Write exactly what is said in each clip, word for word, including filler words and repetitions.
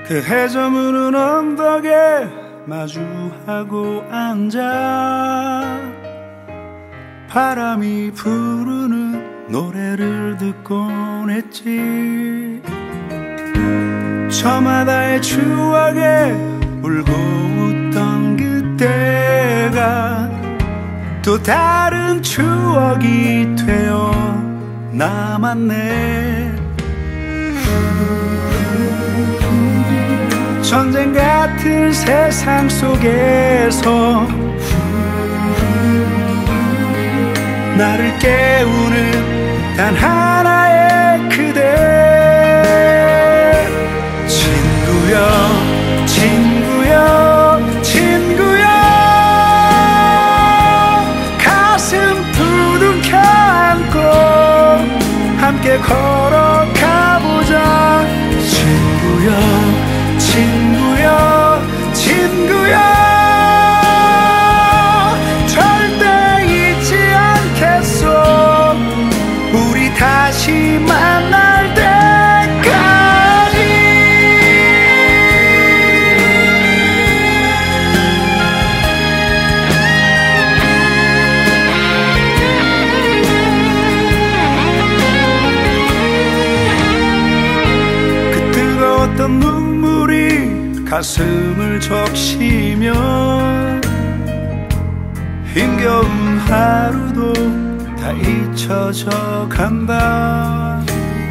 해 저무는 언덕에 마주하고 앉아 바람이 부르는 노래를 듣곤 했지. 저마다의 추억에 울고 웃던 그때가 또 다른 추억이 되어 남았네. 전쟁 같은 세상 속에서 나를 깨우는 단 하나의 그대. 친구여 친구여 친구여 가슴 부둥켜 안고 함께 걸어가보자. 친구여 친구여 친구여 절대 잊지 않겠소. 우리 다시 만날 때까지. 그 뜨거웠던 눈물이 가슴을 적시며 힘겨운 하루도 다 잊혀져 간다.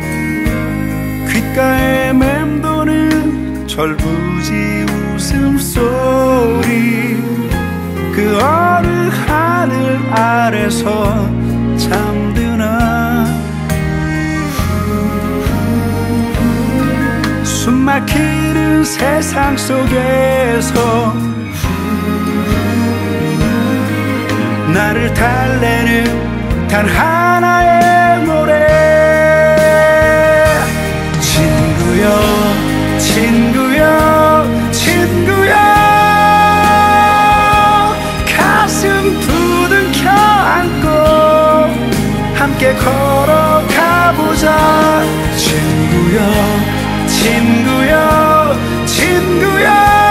귓가에 맴도는 절부지 웃음소리 그 어느 하늘 아래서 잠드나. 숨막히는 세상 속에서 나를 달래는 단 하나의 노래. 친구여 친구여 친구여 가슴 부둥켜 안고 함께 걸어가보자. 친구여 친구여 친구여